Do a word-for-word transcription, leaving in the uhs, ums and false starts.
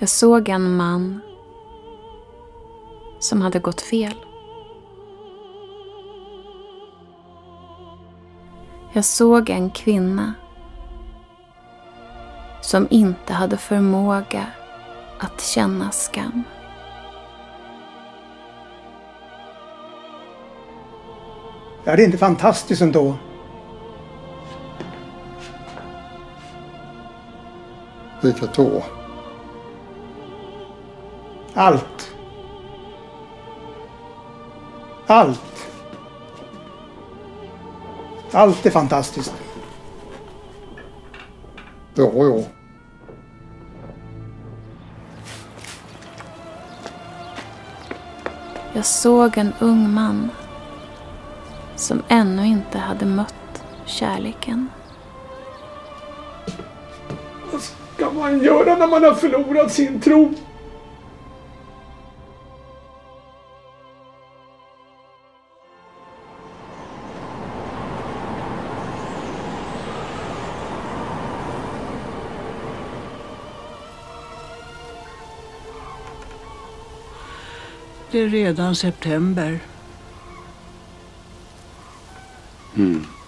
Jag såg en man som hade gått fel. Jag såg en kvinna som inte hade förmåga att känna skam. Är det inte fantastiskt ändå? Vilket då? Allt. Allt. Allt är fantastiskt. Ja, ja. Jag såg en ung man som ännu inte hade mött kärleken. Vad ska man göra när man har förlorat sin tro? Det är redan september. Mm.